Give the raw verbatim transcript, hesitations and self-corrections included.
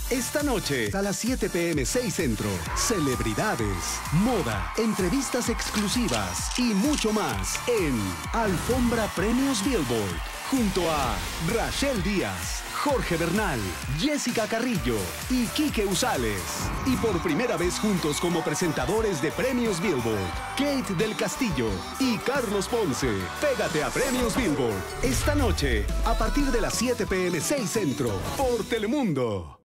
Esta noche, a las siete p m seis Centro, celebridades, moda, entrevistas exclusivas y mucho más en Alfombra Premios Billboard, junto a Rachel Díaz, Jorge Bernal, Jessica Carrillo y Quique Usales. Y por primera vez juntos como presentadores de Premios Billboard, Kate del Castillo y Carlos Ponce. Pégate a Premios Billboard esta noche, a partir de las siete p m seis Centro, por Telemundo.